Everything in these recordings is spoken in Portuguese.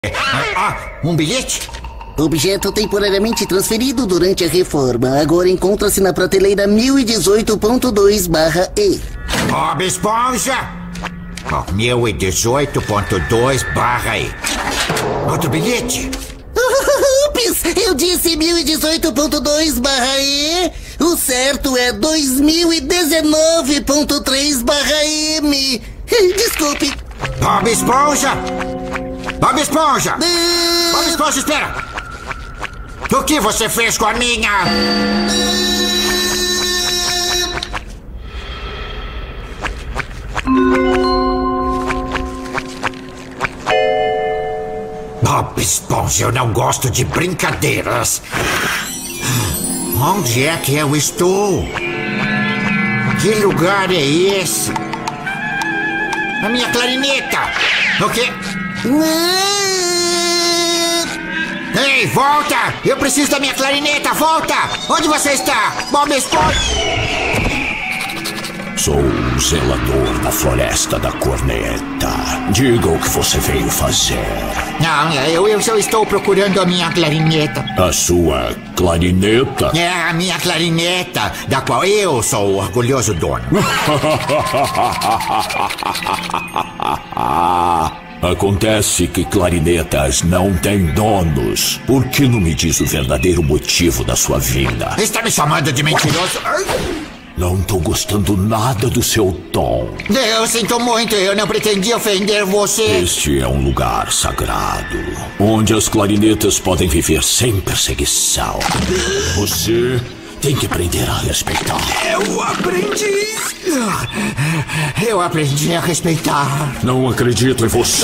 Um bilhete? Objeto temporariamente transferido durante a reforma. Agora encontra-se na prateleira 1018.2/E. Bob Esponja! 1018.2/E. Outro bilhete? Ups! Eu disse 1018.2/E. O certo é 2019.3/M. Desculpe. Bob Esponja! Bob Esponja! Bob Esponja, espera! O que você fez com a minha? Bob Esponja, eu não gosto de brincadeiras. Onde é que eu estou? Que lugar é esse? A minha clarineta! O quê? Ei, volta! Eu preciso da minha clarineta, volta! Onde você está? Bob Esponja! Sou o zelador da floresta da corneta. Diga o que você veio fazer. Não, eu só estou procurando a minha clarineta. A sua clarineta? É, a minha clarineta, da qual eu sou o orgulhoso dono. Acontece que clarinetas não têm donos. Por que não me diz o verdadeiro motivo da sua vinda? Está me chamando de mentiroso? Não tô gostando nada do seu tom. Eu sinto muito, eu não pretendia ofender você. Este é um lugar sagrado, onde as clarinetas podem viver sem perseguição. Você tem que aprender a respeitar. Eu aprendi a respeitar. Não acredito em você.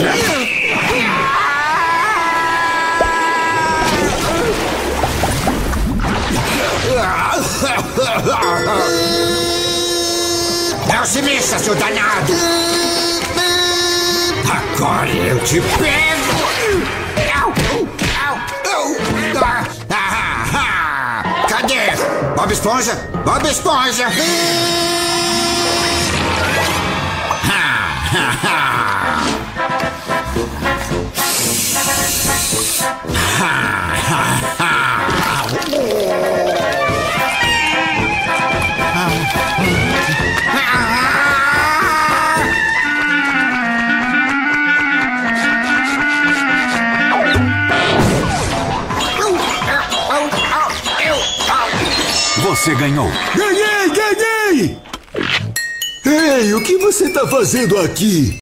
Não se mexa, seu danado! Agora eu te pego! Cadê? Bob Esponja? Bob Esponja! Você ganhou. Ganhei! Ei, o que você tá fazendo aqui?